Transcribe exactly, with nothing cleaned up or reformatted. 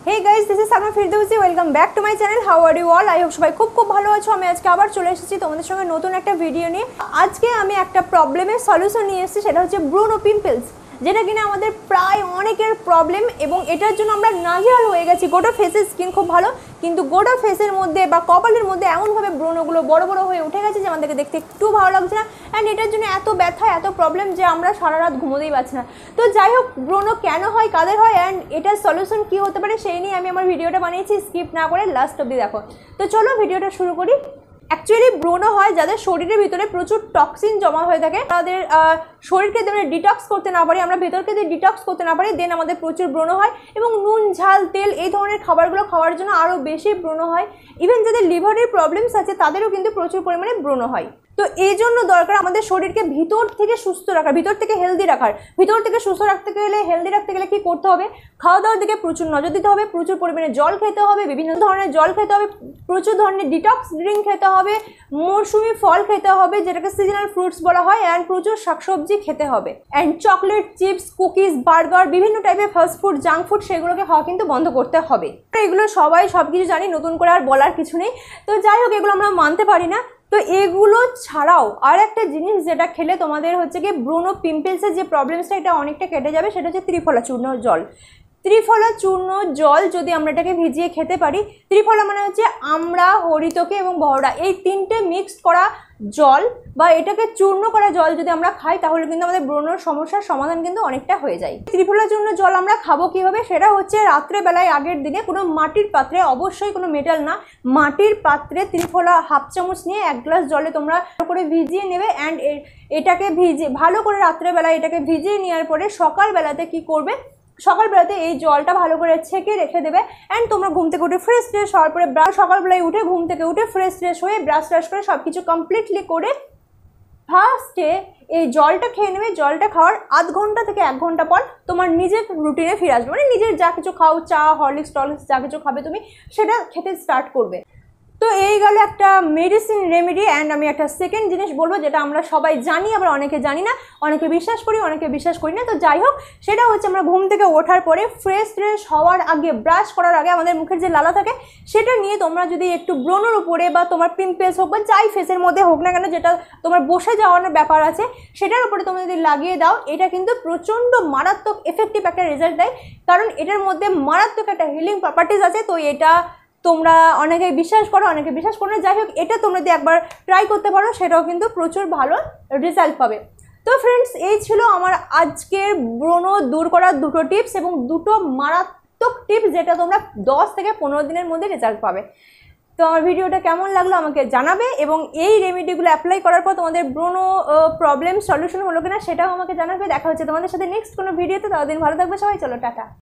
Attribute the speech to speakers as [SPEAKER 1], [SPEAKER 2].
[SPEAKER 1] Hey guys, this is Salma Firdausi. Welcome back to my channel. How are you all? I hope সবাই খুব খুব ভালো আছো। আমি আজকে আবার চলে এসেছি তোমাদের সঙ্গে নতুন একটা ভিডিও নিয়ে। আজকে আমি একটা প্রবলেমের সলিউশন নিয়ে এসেছি, সেটা হচ্ছে ব্রুনো পিম্পলস, যেটা কিনা আমাদের প্রায় অনেকের প্রবলেম এবং এটার জন্য আমরা নাজেহাল হয়ে গেছি। গোটা ফেসের স্কিন খুব ভালো, কিন্তু গোটা ফেসের মধ্যে বা কপালের মধ্যে এমনভাবে ব্রণগুলো বড় বড় হয়ে উঠে গেছে যে আমাদেরকে দেখতে একটু ভালো লাগছে না। অ্যান্ড এটার জন্য এত ব্যথা, এত প্রবলেম যে আমরা সারা রাত ঘুমোতেই পারছি না। তো যাই হোক, ব্রণ কেন হয়, কাদের হয়, অ্যান্ড এটার সলিউশন কী হতে পারে সেই নিয়ে আমি আমার ভিডিওটা বানিয়েছি। স্কিপ না করে লাস্ট অবধি দেখো। তো চলো ভিডিওটা শুরু করি। অ্যাকচুয়ালি ব্রণ হয় যাদের শরীরের ভিতরে প্রচুর টক্সিন জমা হয়ে থাকে, তাদের শরীরকে যদি ডিটক্স করতে না পারি, আমরা ভেতরকে যদি ডিটক্স করতে না পারি, দেন আমাদের প্রচুর ব্রণ হয়। এবং নুন, ঝাল, তেল এই ধরনের খাবারগুলো খাওয়ার জন্য আরও বেশি ব্রণ হয়। ইভেন যাদের লিভারের প্রবলেমস আছে তাদেরও কিন্তু প্রচুর পরিমাণে ব্রণ হয়। তো এই জন্য দরকার আমাদের শরীরকে ভিতর থেকে সুস্থ রাখার, ভিতর থেকে হেলদি রাখার। ভিতর থেকে সুস্থ রাখতে গেলে, হেলদি রাখতে গেলে কী করতে হবে? খাওয়া দাওয়ার দিকে প্রচুর নজর দিতে হবে, প্রচুর পরিমাণে জল খেতে হবে, বিভিন্ন ধরনের জল খেতে হবে, প্রচুর ধরনের ডিটক্স ড্রিঙ্ক খেতে হবে, মৌসুমি ফল খেতে হবে যেটাকে সিজনাল ফ্রুটস বলা হয়, অ্যান্ড প্রচুর শাকসবজি খেতে হবে। And chocolate, chips, cookies, burger, বিভিন্ন টাইপের ফাস্ট ফুড, জাঙ্ক ফুড সেগুলোকে খাওয়া কিন্তু বন্ধ করতে হবে। এগুলো সবাই সব কিছু জানি, নতুন করে আর বলার কিছু নেই। তো যাই হোক, এগুলো আমরা মানতে পারি না। তো এগুলো ছাড়াও আর একটা জিনিস যেটা খেলে তোমাদের হচ্ছে কি ব্রুনো পিম্পলসের যে প্রবলেমসটা এটা অনেকটা কেটে যাবে, সেটা হচ্ছে ত্রিফলা চূর্ণ জল। ত্রিফলা চূর্ণ জল যদি আমরা এটাকে ভিজিয়ে খেতে পারি, ত্রিফলা মানে হচ্ছে আমড়া, হরিতকি এবং বহড়া, এই তিনটে মিক্সড করা জল বা এটাকে চূর্ণ করা জল যদি আমরা খাই, তাহলে কিন্তু আমাদের ব্রণর সমস্যার সমাধান কিন্তু অনেকটা হয়ে যায়। ত্রিফলা চূর্ণ জল আমরা খাবো কীভাবে? সেটা হচ্ছে রাত্রেবেলায় আগের দিনে কোনো মাটির পাত্রে, অবশ্যই কোনো মেটাল না, মাটির পাত্রে ত্রিফলা হাফ চামচ নিয়ে এক গ্লাস জলে তোমরা করে ভিজিয়ে নেবে। অ্যান্ড এটাকে ভিজিয়ে ভালো করে রাত্রেবেলায় এটাকে ভিজিয়ে নেওয়ার পরে সকালবেলাতে কি করবে? সকালবেলাতে এই জলটা ভালো করে ছেঁকে রেখে দেবে। অ্যান্ড তোমরা ঘুম থেকে উঠে ফ্রেশ ট্রেশ হওয়ার পরে ব্রাশ, সকালবেলায় উঠে ঘুম থেকে উঠে ফ্রেশ ট্রেশ হয়ে ব্রাশ ট্রাশ করে সব কিছু কমপ্লিটলি করে ফার্স্টে এই জলটা খেয়ে নেবে। জলটা খাওয়ার আধ ঘন্টা থেকে এক ঘন্টা পর তোমার নিজের রুটিনে ফিরে আসবে, মানে নিজের যা কিছু খাও, চা, হরলিক্স টরলিক্স যা কিছু খাবে তুমি সেটা খেতে স্টার্ট করবে। তো এই গেল একটা মেডিসিন রেমেডি। অ্যান্ড আমি একটা সেকেন্ড জিনিস বলবো যেটা আমরা সবাই জানি, আবার অনেকে জানি না, অনেকে বিশ্বাস করি, অনেকে বিশ্বাস করি না। তো যাই হোক, সেটা হচ্ছে আমরা ঘুম থেকে ওঠার পরে ফ্রেশ ট্রেশ হওয়ার আগে, ব্রাশ করার আগে আমাদের মুখের যে লালা থাকে সেটা নিয়ে তোমরা যদি একটু ব্রণর উপরে বা তোমার পিম্পলস হোক বা যাই ফেসের মধ্যে হোক না কেন, যেটা তোমার বসে যাওয়ার ব্যাপার আছে সেটার উপরে তোমরা যদি লাগিয়ে দাও, এটা কিন্তু প্রচণ্ড মারাত্মক এফেক্টিভ একটা রেজাল্ট দেয়। কারণ এটার মধ্যে মারাত্মক একটা হিলিং প্রপার্টিস আছে। তো এটা তোমরা অনেকে বিশ্বাস করো, অনেকে বিশ্বাস করো না। যাই হোক, এটা তোমরা যদি একবার ট্রাই করতে পারো সেটাও কিন্তু প্রচুর ভালো রেজাল্ট পাবে। তো ফ্রেন্ডস, এই ছিল আমার আজকের ব্রণ দূর করার দুটো টিপস এবং দুটো মারাত্মক টিপস যেটা তোমরা দশ থেকে পনেরো দিনের মধ্যে রেজাল্ট পাবে। তো আমার ভিডিওটা কেমন লাগলো আমাকে জানাবে, এবং এই রেমেডিগুলো অ্যাপ্লাই করার পর তোমাদের ব্রণ প্রবলেম সলিউশন হলো কিনা সেটাও আমাকে জানাবে। দেখা হচ্ছে তোমাদের সাথে নেক্সট কোনো ভিডিওতে। ততদিন ভালো থাকবে সবাই। চলো টাটা।